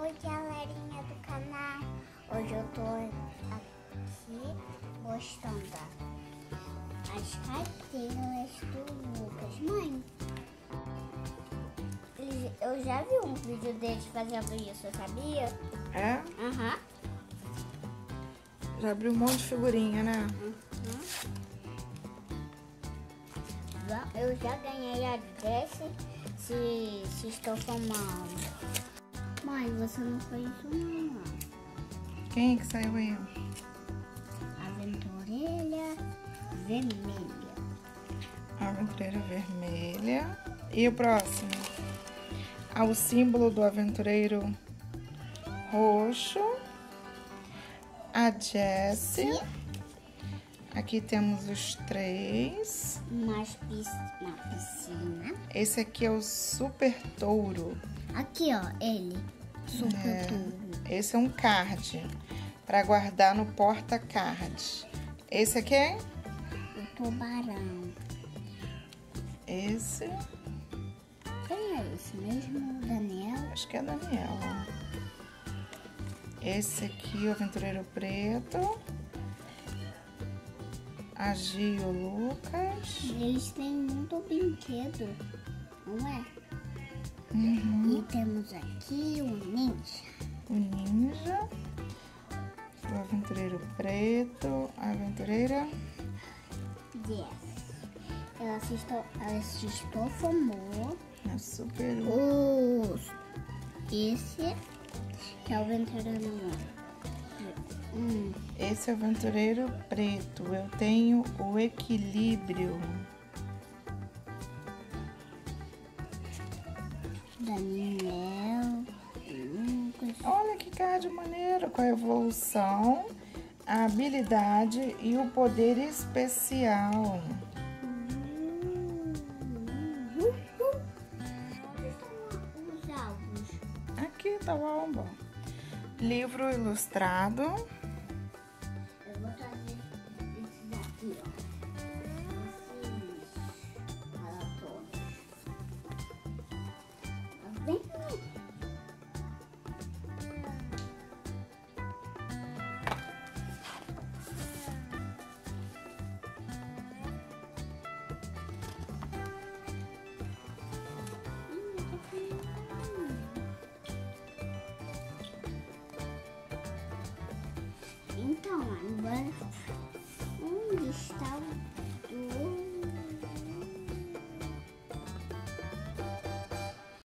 Oi, galerinha do canal. Hoje eu tô aqui mostrando as carteiras do Lucas. Mãe, eu já vi um vídeo deles fazendo isso, sabia? É? Aham. Já abriu um monte de figurinha, né? Eu já ganhei a desse se estou filmando. Mãe, você não fez isso não. Quem que saiu aí? Aventureira vermelha. Aventureira vermelha. E o próximo? Ah, o símbolo do aventureiro roxo. A Jessie. Aqui temos os 3. Na piscina. Esse aqui é o Super Touro. Aqui, ó, ele. Super Touro. Esse é um card para guardar no porta-card. Esse aqui é? O tubarão. Esse. Quem é esse mesmo? Daniel? Acho que é Daniel. Esse aqui, o aventureiro preto. A Gio Lucas. Eles têm muito brinquedo, não é? Uhum. E temos aqui o ninja. O ninja. O aventureiro preto. A aventureira. Yes. Ela assistiu Fomô. A super. Esse que é o aventureiro. Esse é o aventureiro preto. Eu tenho o equilíbrio. Daniel, Lucas. Olha que card maneiro, com a evolução, a habilidade e o poder especial. Onde estão os álbuns? Aqui tá o álbum. Livro ilustrado.